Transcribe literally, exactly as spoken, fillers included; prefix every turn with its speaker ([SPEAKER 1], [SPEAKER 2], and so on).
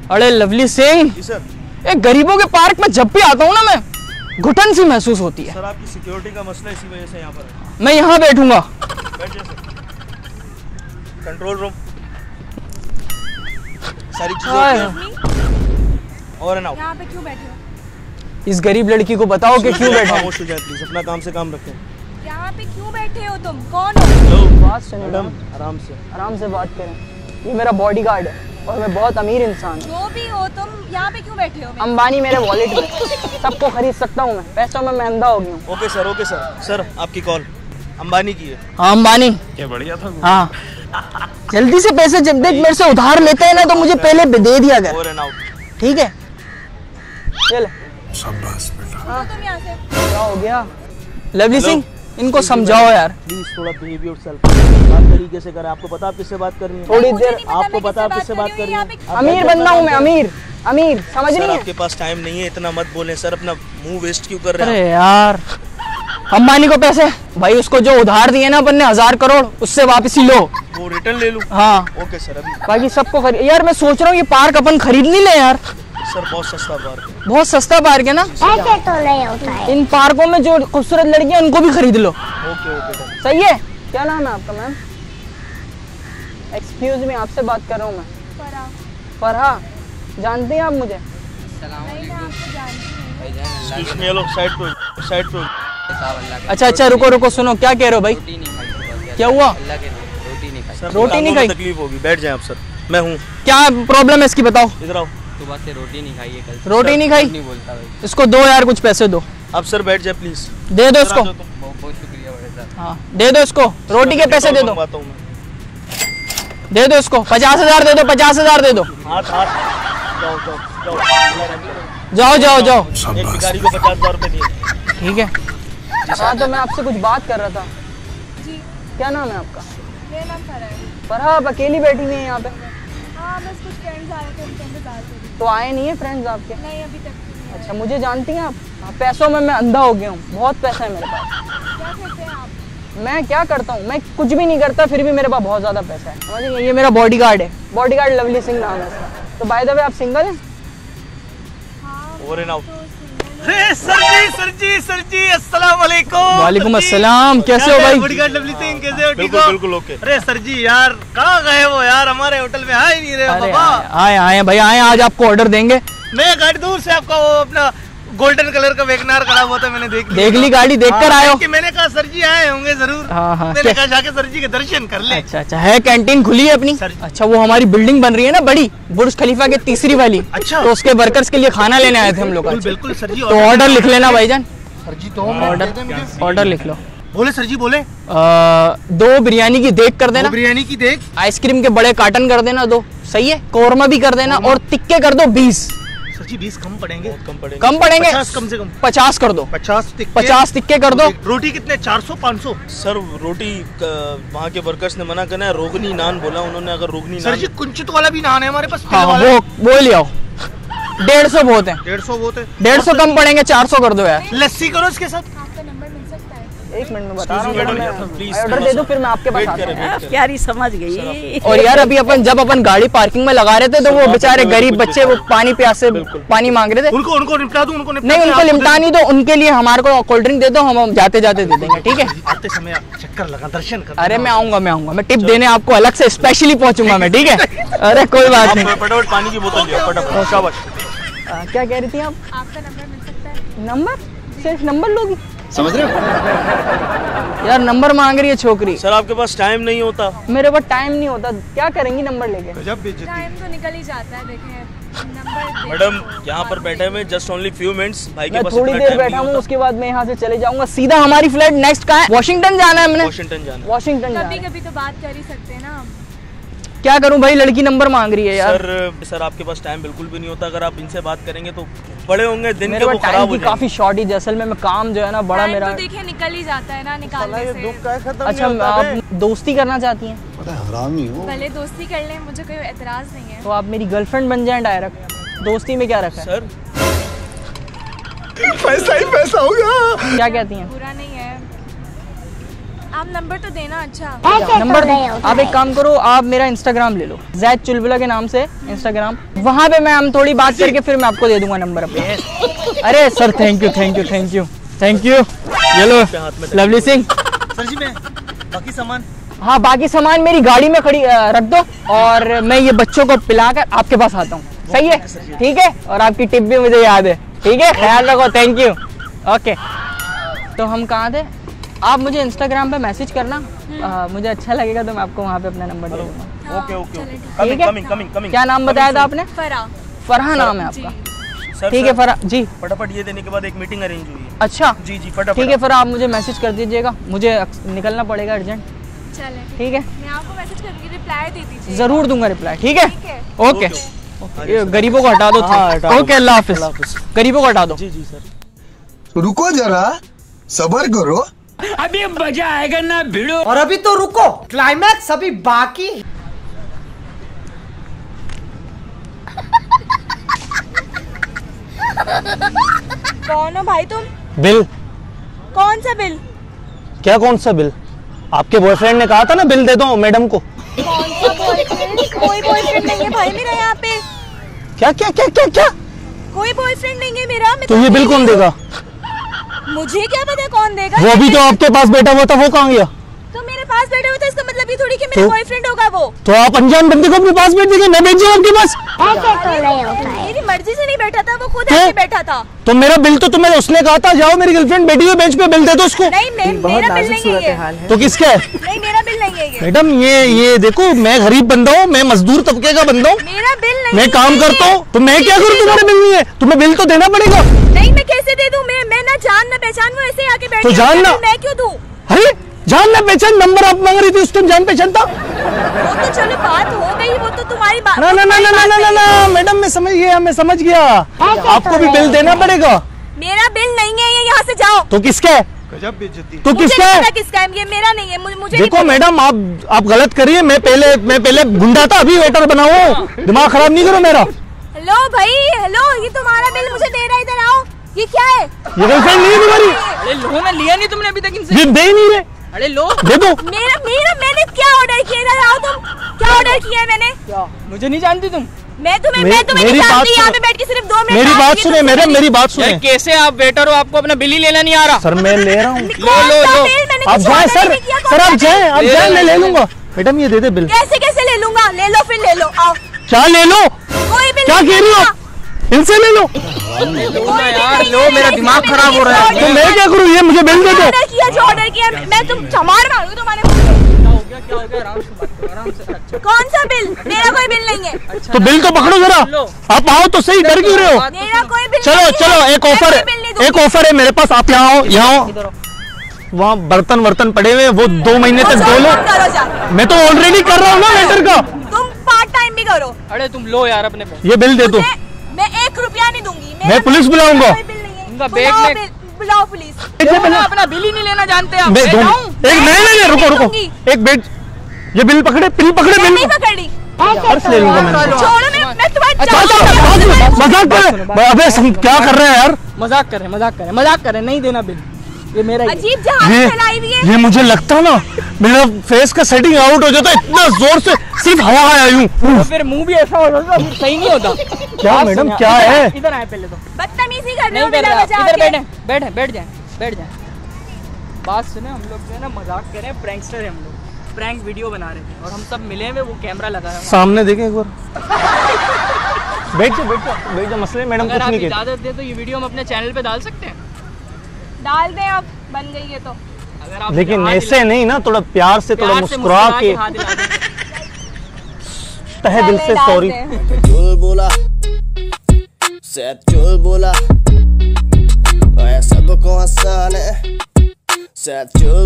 [SPEAKER 1] अरे lovely Singh
[SPEAKER 2] ji sir.
[SPEAKER 1] एक गरीबों के पार्क में जब भी आता हूँ ना मैं घुटन सी महसूस होती है।
[SPEAKER 2] सर आपकी सिक्योरिटी का मसला इसी वजह से यहाँ पर है।
[SPEAKER 1] मैं यहाँ बैठूंगा।
[SPEAKER 2] बैठ जाइए सर। कंट्रोल रूम सारी चीजें और है ना।
[SPEAKER 3] यहाँ पे क्यों बैठे हो?
[SPEAKER 1] इस गरीब लड़की को बताओ कि क्यों बैठा है।
[SPEAKER 2] खामोश हो जाए प्लीज, अपना काम से काम रखें।
[SPEAKER 3] यहाँ पे क्यों बैठे हो तुम? कौन हो?
[SPEAKER 1] बात सुनिए
[SPEAKER 2] मैडम आराम से
[SPEAKER 1] आराम से बात करें। ये मेरा बॉडीगार्ड है और मैं बहुत अमीर इंसान हूँ।
[SPEAKER 3] जो भी हो तुम, यहाँ पे क्यों बैठे हो?
[SPEAKER 1] अंबानी मेरे वॉलेट में, सबको खरीद सकता हूँ मैं, पैसों में मैं अंधा हो गया हूँ।
[SPEAKER 2] Okay sir, okay sir. Sir आपकी कॉल अंबानी की है।
[SPEAKER 1] हाँ अंबानी,
[SPEAKER 2] क्या बढ़िया था।
[SPEAKER 1] हाँ जल्दी से पैसे जब देख मेरे से उधार लेते हैं ना तो मुझे पहले दे दिया कर,
[SPEAKER 2] ओवर एंड आउट।
[SPEAKER 1] ठीक है? चल
[SPEAKER 2] शाबाश बेटा।
[SPEAKER 1] हाँ
[SPEAKER 3] तुम यहाँ से
[SPEAKER 1] क्या हो गया? लवली सिंह इनको समझाओ यार
[SPEAKER 2] प्लीज, थोड़ा बिहेव योरसेल्फ, बात तरीके से करें। आपको पता आप किससे बात कर रही हैं?
[SPEAKER 1] थोड़ी देर।
[SPEAKER 2] आपको पता आप किससे बात कर रही हैं?
[SPEAKER 1] अमीर बंदा हूँ मैं, अमीर अमीर समझ
[SPEAKER 2] सर
[SPEAKER 1] रही है?
[SPEAKER 2] आपके पास टाइम नहीं है, इतना मत बोलें सर। अपना मुंह वेस्ट क्यों कर रहे हैं?
[SPEAKER 1] अरे यार अंबानी को पैसे भाई, उसको जो उधार दिए ना अपन ने हजार करोड़, उससे वापसी लो।
[SPEAKER 2] वो रिटर्न ले लूं?
[SPEAKER 1] हाँ
[SPEAKER 2] ओके सर। अभी
[SPEAKER 1] बाकी सबको खरीद। यार मैं सोच रहा हूँ ये पार्क अपन खरीद नहीं ले यार।
[SPEAKER 2] सर बहुत सस्ता पार्क है।
[SPEAKER 1] बहुत सस्ता पार्क है ना?
[SPEAKER 4] ऐसे तो नहीं होता है।
[SPEAKER 1] इन पार्कों में जो खूबसूरत लड़कियां उनको भी खरीद लो।
[SPEAKER 2] Okay okay done.
[SPEAKER 1] सही है? क्या नाम है आपका मैम? एक्सक्यूज मी, आपसे बात कर रहा हूँ मैं।
[SPEAKER 3] फरहा।
[SPEAKER 1] फरहा, जानते हैं आप मुझे?
[SPEAKER 3] नहीं, मैं आपको जानती नहीं।
[SPEAKER 2] एक्सक्यूज मी, हेलो साइड पे साइड पे।
[SPEAKER 1] अच्छा अच्छा रुको रुको, सुनो क्या कह रहे हो भाई? क्या हुआ?
[SPEAKER 2] सर
[SPEAKER 1] रोटी नहीं खाई?
[SPEAKER 2] तकलीफ होगी, बैठ जाएं आप सर। मैं हूँ।
[SPEAKER 1] क्या प्रॉब्लम है इसकी बताओ?
[SPEAKER 2] इधर आओ।
[SPEAKER 5] सुबह से रोटी नहीं खाई है कल।
[SPEAKER 1] रोटी नहीं खाई?
[SPEAKER 5] नहीं बोलता भाई।
[SPEAKER 1] इसको दो यार, कुछ पैसे दो।
[SPEAKER 2] आप सर बैठ जाए प्लीज।
[SPEAKER 1] दे दो इसको।
[SPEAKER 5] बहुत बहुत शुक्रिया बड़े साहब।
[SPEAKER 1] हाँ दे दो इसको, रोटी के पैसे दे दो।
[SPEAKER 2] मंगवाता हूं मैं।
[SPEAKER 1] दे दो इसको, पचास हजार दे दो, पचास हजार दे दो।
[SPEAKER 2] हाथ हाथ जाओ जाओ
[SPEAKER 1] जाओ
[SPEAKER 2] जाओ।
[SPEAKER 1] जाओ जाओ।
[SPEAKER 2] एक भिखारी को पचास हजार रुपए दिए।
[SPEAKER 1] ठीक है। हाँ तो मैं आपसे कुछ बात कर रहा था।
[SPEAKER 3] जी,
[SPEAKER 1] क्या नाम है आपका?
[SPEAKER 3] मेरा नाम फरहा है।
[SPEAKER 1] फरहा, आप अकेली बैठी हुई हैं यहाँ पे?
[SPEAKER 3] हाँ बस कुछ फ्रेंड्स आए थे, उनके इंतजार कर रही
[SPEAKER 1] तो आए नहीं है फ्रेंड्स आपके?
[SPEAKER 3] थी। नहीं अभी तक नहीं आए।
[SPEAKER 1] अच्छा मुझे जानती हैं आप? हाँ, पैसों में मैं अंधा हो गया हूँ, बहुत पैसा है मेरे पास।
[SPEAKER 3] क्या करते हैं आप?
[SPEAKER 1] मैं क्या करता हूँ? मैं कुछ भी नहीं करता, फिर भी मेरे पास बहुत ज्यादा पैसा है। समझिए, ये मेरा बॉडीगार्ड है, बॉडीगार्ड लवली सिंह नाम है इसका। तो बाय द वे आप सिंगल हैं?
[SPEAKER 3] हाँ
[SPEAKER 2] ओवर एंड आउट।
[SPEAKER 3] तो सिंगल
[SPEAKER 2] अरे सर जी सर जी सर जी अस्सलाम वालेकुम।
[SPEAKER 1] वालेकुम अस्सलाम, कैसे हो भाई?
[SPEAKER 2] बॉडीगार्ड लवली सिंह, कैसे हो? बिल्कुल बिल्कुल ओके। अरे सर जी यार कहाँ गए वो यार, हमारे होटल में आए नहीं रहे
[SPEAKER 1] अरे
[SPEAKER 2] बाबा।
[SPEAKER 1] आए आए भाई आए, आज आपको ऑर्डर देंगे।
[SPEAKER 2] मैं गाड़ी दूर से आपका वो अपना गोल्डन कलर का वैगनार खड़ा हुआ था, मैंने देख लिया।
[SPEAKER 1] देख ली गाड़ी, देख कर
[SPEAKER 2] हाँ,
[SPEAKER 1] आए हो?
[SPEAKER 2] कि मैंने कहा सर जी आए होंगे जरूर।
[SPEAKER 1] हाँ हाँ।
[SPEAKER 2] मैंने कहा जाके सर जी के दर्शन कर ले।
[SPEAKER 1] अच्छा अच्छा, है कैंटीन खुली है अपनी?
[SPEAKER 2] सर-
[SPEAKER 1] अच्छा वो हमारी बिल्डिंग बन रही है ना बड़ी, बुर्ज खलीफा के तीसरी वाली।
[SPEAKER 2] अच्छा।
[SPEAKER 1] तो उसके वर्कर्स के लिए खाना लेने आए थे हम लोग।
[SPEAKER 2] बिल्कुल बिल्कुल सर जी।
[SPEAKER 1] तो ऑर्डर लिख लेना भाईजान।
[SPEAKER 2] सर जी दो
[SPEAKER 1] ऑर्डर ऑर्डर लिख लो।
[SPEAKER 2] बोले सर जी बोले।
[SPEAKER 1] आ, दो बिरयानी की देग कर देना,
[SPEAKER 2] बिरयानी की देख।
[SPEAKER 1] आइसक्रीम के बड़े कार्टन कर देना दो, सही है? कौरमा भी कर देना और टिक्के कर दो बीस।
[SPEAKER 2] सर जी बीस कम पड़ेंगे। कम पड़ेंगे।
[SPEAKER 1] कम पड़ेंगे?
[SPEAKER 2] पचास कम से कम।
[SPEAKER 1] पचास कर दो।
[SPEAKER 2] पचास टिक्के।
[SPEAKER 1] पचास टिक्के कर दो।
[SPEAKER 2] रोटी कितने? चार सौ पाँच सौ? सर रोटी वहाँ के वर्कर्स ने मना करना है, रोगनी नान बोला उन्होंने। अगर रोगनी सर जी कुंचित वाला भी नान है हमारे पास।
[SPEAKER 1] हाँ वो वो ले आओ। डेढ़ सौ बहुत है।
[SPEAKER 2] डेढ़ सौ बहुत है।
[SPEAKER 1] डेढ़ सौ कम पड़ेंगे, चार सौ कर दो यार।
[SPEAKER 2] लस्सी करो इसके साथ।
[SPEAKER 3] आपका नंबर मिल सकता है?
[SPEAKER 1] एक मिनट में बता रहा हूँ।
[SPEAKER 2] प्लीज
[SPEAKER 1] ऑर्डर दे दो फिर मैं आपके पास आता हूँ।
[SPEAKER 4] प्यारी समझ गई।
[SPEAKER 1] और यार अभी अपन जब अपन गाड़ी पार्किंग में लगा रहे थे तो वो बेचारे गरीब बच्चे वो पानी प्यासे पानी मांग रहे थे।
[SPEAKER 2] उनको उनको निपटा दूं, उनको
[SPEAKER 1] नहीं उनको निपटा नहीं दो, उनके लिए हमारे को कोल्ड ड्रिंक दे दो, हम जाते जाते दे देंगे, ठीक है?
[SPEAKER 2] आते समय चक्कर लगा दर्शन कर।
[SPEAKER 1] अरे मैं आऊंगा मैं आऊंगा मैं टिप देने आपको अलग से स्पेशली पहुंचूंगा मैं, ठीक है? अरे कोई बात नहीं।
[SPEAKER 2] फटाफट पानी की बोतल लिया फटाफट। शाबाश।
[SPEAKER 1] आ, क्या कह रही थी आप?
[SPEAKER 3] आपका नंबर मिल सकता है?
[SPEAKER 1] नंबर? सिर्फ नंबर लोगी? समझ रहे हो? यार नंबर मांग रही है छोकरी।
[SPEAKER 2] सर आपके पास टाइम नहीं होता?
[SPEAKER 1] मेरे पास टाइम नहीं होता, क्या करेंगी नंबर लेके?
[SPEAKER 3] टाइम तो निकल ही जाता है, देखें नंबर।
[SPEAKER 2] मैडम यहाँ पर बैठे हुए जस्ट ओनली फ्यू मिनट्स, भाई के
[SPEAKER 1] मैं
[SPEAKER 2] पास
[SPEAKER 1] थोड़ी
[SPEAKER 2] इतना
[SPEAKER 1] देर
[SPEAKER 2] time
[SPEAKER 1] बैठा
[SPEAKER 2] नहीं
[SPEAKER 1] हूँ,
[SPEAKER 2] होता।
[SPEAKER 1] उसके बाद मैं यहाँ से चले जाऊंगा सीधा। हमारी फ्लाइट नेक्स्ट कहाँ है? वॉशिंगटन जाना है हमने।
[SPEAKER 2] वॉशिंगटन जाना है।
[SPEAKER 1] वॉशिंगटन जाना
[SPEAKER 3] कभी
[SPEAKER 1] है।
[SPEAKER 3] कभी तो बात कर ही सकते हैं ना हम।
[SPEAKER 1] क्या करूं भाई, लड़की नंबर मांग रही है यार।
[SPEAKER 2] सर सर आपके पास टाइम बिल्कुल भी नहीं होता, अगर आप इनसे बात करेंगे तो बड़े होंगे दिन
[SPEAKER 1] मेरे
[SPEAKER 2] के, वो
[SPEAKER 1] पास
[SPEAKER 2] खराब
[SPEAKER 1] टाइम
[SPEAKER 2] हो
[SPEAKER 1] की
[SPEAKER 2] जाएंगे।
[SPEAKER 1] काफी शॉर्ट ही जैसलमेर में काम जो है ना बड़ा
[SPEAKER 3] टाइम
[SPEAKER 1] मेरा।
[SPEAKER 3] तो देखिए निकल ही जाता है ना, निकालने से।
[SPEAKER 1] अच्छा आप दोस्ती करना चाहती हैं?
[SPEAKER 3] भले दोस्ती कर लें, मुझे कोई एतराज नहीं है।
[SPEAKER 1] तो आप मेरी गर्लफ्रेंड बन जाएं डायरेक्ट। दोस्ती में क्या रखा है?
[SPEAKER 2] सर पैसा ही पैसा होगा।
[SPEAKER 1] क्या कहती हैं?
[SPEAKER 3] बुरा नहीं है, आप नंबर तो देना। अच्छा
[SPEAKER 1] नंबर दो। आप एक काम करो, आप मेरा इंस्टाग्राम ले लो, जैद चुलबुला के नाम से इंस्टाग्राम, वहाँ पे मैं हम थोड़ी बात करके फिर मैं आपको दे दूंगा नंबर अपना। अरे sir thank you thank you thank you thank you. ये लो लवली सिंह।
[SPEAKER 2] सर जी मैं बाकी सामान,
[SPEAKER 1] हाँ बाकी सामान मेरी गाड़ी में खड़ी अ, रख दो और मैं ये बच्चों को पिलाकर आपके पास आता हूँ। सही है? ठीक है। और आपकी टिप भी मुझे याद है। ठीक है, ख्याल रखो। Thank you. ओके तो हम कहाँ थे? आप मुझे इंस्टाग्राम पे मैसेज करना, आ, मुझे अच्छा लगेगा तो मैं आपको वहाँ पे अपना नंबर दे दूँगा।
[SPEAKER 2] Okay okay okay.
[SPEAKER 1] ठीक
[SPEAKER 2] कमिंग
[SPEAKER 1] है?
[SPEAKER 2] Coming coming coming.
[SPEAKER 1] क्या नाम बताया था आपने?
[SPEAKER 3] फरा।
[SPEAKER 1] फरहा नाम है आपका?
[SPEAKER 2] सर,
[SPEAKER 1] ठीक है फरहा जी।
[SPEAKER 2] फटाफट ये देने के बाद एक मीटिंग अरेंज हुई है।
[SPEAKER 1] अच्छा
[SPEAKER 2] जी जी फटाफट।
[SPEAKER 1] ठीक है फरहा, आप मुझे मैसेज कर दीजिएगा, मुझे अक्स- निकलना पड़ेगा अर्जेंट।
[SPEAKER 3] चले
[SPEAKER 1] ठीक है,
[SPEAKER 3] मैं आपको मैसेज करूँगी, रिप्लाई दे दीजिए।
[SPEAKER 1] जरूर दूंगा रिप्लाई। ठीक है
[SPEAKER 3] ठीक है।
[SPEAKER 1] ओके। ये गरीबों को हटा दो।
[SPEAKER 2] हाँ, हटा दो।
[SPEAKER 1] ओके अल्लाह हाफिज। गरीबों को हटा दो।
[SPEAKER 2] जी जी सर।
[SPEAKER 6] रुको जरा, सबर करो।
[SPEAKER 7] अभी मजा आएगा ना भिड़ो।
[SPEAKER 8] और अभी तो रुको, क्लाइमैक्स अभी बाकी।
[SPEAKER 3] कौन हो भाई तुम?
[SPEAKER 9] बिल?
[SPEAKER 3] कौन सा बिल?
[SPEAKER 9] क्या कौन सा बिल? आपके बॉयफ्रेंड ने कहा था ना बिल दे दो मैडम को।
[SPEAKER 3] कौन सा बॉयफ्रेंड? कोई बॉयफ्रेंड नहीं है भाई मेरा यहाँ पे।
[SPEAKER 9] क्या क्या क्या क्या क्या?
[SPEAKER 3] कोई बॉयफ्रेंड नहीं है मेरा। मैं
[SPEAKER 9] तो ये बिल कौन देगा?
[SPEAKER 3] मुझे क्या पता कौन देगा।
[SPEAKER 9] वो भी तो आपके पास बैठा हुआ था, वो कहाँ गया?
[SPEAKER 3] तो मेरे पास बैठा हुआ था, इसका मतलब ये थोड़ी कि मेरा
[SPEAKER 9] तो-
[SPEAKER 3] बॉयफ्रेंड होगा वो।
[SPEAKER 9] तो आप अनजान बंदे को अपने पास बैठ देंगे, मैं बैठ जाऊँ आपके पास?
[SPEAKER 4] ऐसे तो नहीं होता है।
[SPEAKER 3] मेरी मर्जी से नहीं बैठा था, वो खुद
[SPEAKER 9] तो?
[SPEAKER 3] आके बैठा था।
[SPEAKER 9] तो मेरा बिल तो तुम्हें उसने कहा था जाओ मेरी गर्लफ्रेंड बैठी हुई बेंच पे बिल दे दो उसको।
[SPEAKER 3] नहीं मैं, मेरा बिल नहीं है ये।
[SPEAKER 9] तो किसका है?
[SPEAKER 3] नहीं मेरा बिल नहीं है ये।
[SPEAKER 9] मैडम ये ये देखो, मैं गरीब बंदा हूँ, मैं मजदूर तबके का बंदा हूँ,
[SPEAKER 3] मेरा बिल नहीं
[SPEAKER 9] मैं
[SPEAKER 3] है
[SPEAKER 9] काम
[SPEAKER 3] ये।
[SPEAKER 9] करता हूँ, तो मैं क्या करूँ? तुम्हारा बिल नहीं है, तुम्हें बिल तो देना पड़ेगा।
[SPEAKER 3] नहीं मैं कैसे दे दूं? मैं मैं ना जान ना पहचान, वो ऐसे आके बैठ
[SPEAKER 9] तो
[SPEAKER 3] गया,
[SPEAKER 9] जान ना-
[SPEAKER 3] मैं क्यों दूं?
[SPEAKER 9] अरे जान ना पहचान, नंबर आप मांग रही थी उस टाइम, जान पहचान था?
[SPEAKER 3] वो तो चलो बात हो गई, वो तो तुम्हारी बात।
[SPEAKER 9] ना ना ना ना ना ना ना ना मैडम मैं समझ गया, मैं समझ गया, आपको भी बिल देना पड़ेगा।
[SPEAKER 3] मेरा बिल नहीं है ये, यहाँ से जाओ।
[SPEAKER 9] तो किसका है?
[SPEAKER 2] गजब बेइज्जती।
[SPEAKER 9] तो
[SPEAKER 3] मुझे
[SPEAKER 9] किसका
[SPEAKER 3] नहीं
[SPEAKER 9] है?
[SPEAKER 3] पता किसका है, ये मेरा नहीं है। मुझे मुझे नहीं
[SPEAKER 9] देखो
[SPEAKER 3] पता।
[SPEAKER 9] मैडम आप आप गलत करिए, मैं पहले मैं पहले गुंडा था, अभी वेटर बना हूँ, दिमाग खराब नहीं करो मेरा।
[SPEAKER 3] हेलो भाई, हेलो, ये तुम्हारा बिल मुझे दे रहा है, इधर आओ। ये क्या है?
[SPEAKER 9] ये गर्लफ्रेंड नहीं है तुम्हारी?
[SPEAKER 1] अरे लो ना, लिया नहीं तुमने अभी तक इनसे?
[SPEAKER 9] ये दे ही नहीं रहे।
[SPEAKER 1] अरे लो।
[SPEAKER 9] दे दो।
[SPEAKER 3] मेरा मेरा मैंने क्या ऑर्डर किया? इधर आओ तुम। क्या ऑर्डर किया है मैंने?
[SPEAKER 1] क्या मुझे नहीं जानती तुम?
[SPEAKER 3] मैं तुम्हें
[SPEAKER 9] मे-
[SPEAKER 3] मैं तुम्हें
[SPEAKER 9] मेरी
[SPEAKER 3] नहीं
[SPEAKER 9] बात
[SPEAKER 3] जानती, यहाँ
[SPEAKER 9] सुनो।
[SPEAKER 3] पे बैठ के सिर्फ दो मिनट
[SPEAKER 9] मेरी
[SPEAKER 3] बात
[SPEAKER 9] बात
[SPEAKER 3] की
[SPEAKER 9] सुने
[SPEAKER 3] तुमसे
[SPEAKER 9] मैडम,
[SPEAKER 3] मेरी।
[SPEAKER 9] मेरी बात
[SPEAKER 1] यार
[SPEAKER 9] सुने।
[SPEAKER 1] कैसे आप वेटर हो, आपको अपना बिल ही लेना नहीं आ रहा?
[SPEAKER 9] सर मैं ले रहा हूँ।
[SPEAKER 3] कौन
[SPEAKER 1] लो,
[SPEAKER 3] सा
[SPEAKER 1] लो।
[SPEAKER 3] बिल? मैंने
[SPEAKER 9] आप
[SPEAKER 3] कुछ
[SPEAKER 9] जाए
[SPEAKER 3] order
[SPEAKER 9] सर,
[SPEAKER 3] नहीं किया, कौन
[SPEAKER 9] सर
[SPEAKER 3] सा
[SPEAKER 9] आप जाए,
[SPEAKER 3] बिल?
[SPEAKER 9] आप
[SPEAKER 1] ले
[SPEAKER 9] जाए,
[SPEAKER 1] लो,
[SPEAKER 9] मैं
[SPEAKER 1] ले
[SPEAKER 9] ले
[SPEAKER 1] लो।
[SPEAKER 9] लूंगा। मैडम ये दे दे बिल।
[SPEAKER 3] कैसे कैसे ले लूंगा? ले लो फिर ले लो, आओ।
[SPEAKER 9] क्या ले लो?
[SPEAKER 3] कोई बिल
[SPEAKER 9] क्या
[SPEAKER 3] नहीं
[SPEAKER 9] कह रही हो
[SPEAKER 3] दूंगा।
[SPEAKER 9] आप? इनसे ले लो।
[SPEAKER 1] लो ना यार, लो, मेरा दिमाग खराब हो रहा है।
[SPEAKER 9] तो मैं क्या करूँ? ये मुझे बिल दे दो।
[SPEAKER 3] ऑर्डर किया जो ऑर्डर किया, मैं तुम चमार मारूंगी तुम्हारे मुंह पे।
[SPEAKER 1] क्या हो गया, क्या हो गया? आराम से बात करो, आराम से। अच्छा
[SPEAKER 3] कौन सा बिल? मेरा कोई बिल नहीं है।
[SPEAKER 1] अच्छा
[SPEAKER 9] तो बिल तो पकड़ो जरा,
[SPEAKER 1] लो।
[SPEAKER 9] आप आओ तो सही, डर क्यों रहे हो?
[SPEAKER 3] मेरा कोई बिल
[SPEAKER 9] चलो
[SPEAKER 3] नहीं
[SPEAKER 9] चलो,
[SPEAKER 3] है।
[SPEAKER 9] एक
[SPEAKER 3] मैं
[SPEAKER 9] ऑफर
[SPEAKER 3] कोई
[SPEAKER 9] है,
[SPEAKER 3] बिल नहीं
[SPEAKER 9] एक
[SPEAKER 3] दूंगी।
[SPEAKER 9] ऑफर है मेरे पास, आप यहाँ आओ, यहाँ आओ।
[SPEAKER 1] इधर आओ।
[SPEAKER 9] वहाँ बर्तन वर्तन पड़े हुए हैं, वो दो महीने
[SPEAKER 3] वो
[SPEAKER 9] तक
[SPEAKER 3] जो
[SPEAKER 9] धो लो।
[SPEAKER 3] तुम करो जा।
[SPEAKER 9] मैं तो ऑलरेडी कर रहा हूँ ना वेटर का।
[SPEAKER 3] तुम पार्ट टाइम भी करो।
[SPEAKER 1] अरे तुम लो यार अपने पैसे।
[SPEAKER 9] ये बिल दे दो।
[SPEAKER 3] मैं मैं एक रुपया नहीं दूंगी। मेरा
[SPEAKER 9] मैं पुलिस
[SPEAKER 3] बिल-
[SPEAKER 9] बुलाऊंगा।
[SPEAKER 3] मेरा कोई बिल नहीं है।
[SPEAKER 1] उनका बैग
[SPEAKER 3] बुलाओ
[SPEAKER 1] में-
[SPEAKER 3] बिल- बुलाओ पुलिस।
[SPEAKER 1] देखो ना, अपना बिल ही नहीं लेना जानते आप।
[SPEAKER 9] मैं
[SPEAKER 1] मैं
[SPEAKER 9] दो-
[SPEAKER 1] जाऊं?
[SPEAKER 9] एक नहीं नहीं नहीं, रुको रुको,
[SPEAKER 3] दूंगी।
[SPEAKER 9] एक बेट, ये बिल पकड़े, बिल पकड़े,
[SPEAKER 3] मैं
[SPEAKER 9] बिल
[SPEAKER 3] नहीं पकड़ी।
[SPEAKER 9] पर्स ले लूंगा मैं।
[SPEAKER 3] छोड़ो, मैं मैं तुम्हारी
[SPEAKER 9] अच्छा,
[SPEAKER 3] जान
[SPEAKER 9] अच्छा,
[SPEAKER 3] से-
[SPEAKER 9] बात सुनो, मजाक कर रहे हैं। अबे सम- क्या कर रहे हैं यार?
[SPEAKER 1] मजाक कर रहे हैं, मजाक कर रहे हैं, मजाक कर रहे हैं, नहीं देना बिल, ये मेरा ही है।
[SPEAKER 3] अजीब जहाज
[SPEAKER 9] ये
[SPEAKER 3] फैलाई हुई है।
[SPEAKER 9] ये मुझे लगता ना मेरा फेस का सेटिंग आउट हो जाता, इतना जोर से सिर्फ हवा आया यूं।
[SPEAKER 1] तो फिर मुंह भी ऐसा हो जाता, फिर सही नहीं होता।
[SPEAKER 9] क्या
[SPEAKER 1] आप
[SPEAKER 9] मैडम,
[SPEAKER 1] सुनिए,
[SPEAKER 9] क्या
[SPEAKER 1] इधर-
[SPEAKER 9] है?
[SPEAKER 1] इधर आए पहले तो।
[SPEAKER 3] बदतमीजी कर रहे
[SPEAKER 1] नहीं
[SPEAKER 3] हो
[SPEAKER 1] कर
[SPEAKER 3] बिना
[SPEAKER 1] रहे आप,
[SPEAKER 3] वजह
[SPEAKER 1] इधर
[SPEAKER 3] के।
[SPEAKER 1] बैठे, बैठे, बैठ जाए, बैठ जाए। बात सुने, हम लोग जो है ना मजाक कर रहे हैं, प्रैंकस्टर हैं हम लोग, प्रैंक वीडियो बना रहे थे और हम सब मिले हुए, वो कैमरा लगा रहा है।
[SPEAKER 9] सामने देखें एक बार। बैठ जाओ, बैठ जाओ, बैठ जाओ, मसले मैडम
[SPEAKER 1] अगर
[SPEAKER 9] कुछ
[SPEAKER 1] आप
[SPEAKER 9] नहीं कहती।
[SPEAKER 1] इजाजत दे तो ये वीडियो हम अपने चैनल पे डाल सकते हैं?
[SPEAKER 3] डाल दें, अब बन गई है तो।
[SPEAKER 1] अगर आप
[SPEAKER 9] लेकिन
[SPEAKER 1] हाथ
[SPEAKER 9] ऐसे नहीं ना, थोड़ा प्यार से, थोड़ा
[SPEAKER 1] प्यार से
[SPEAKER 9] मुस्कुरा के,
[SPEAKER 1] हाथ हिला दें।
[SPEAKER 9] तहे दिल से
[SPEAKER 3] डाल
[SPEAKER 9] सॉरी।
[SPEAKER 3] दें।
[SPEAKER 10] चुल बोला, सैद चुल बोला, ओए सबको आसान है, सैद चुल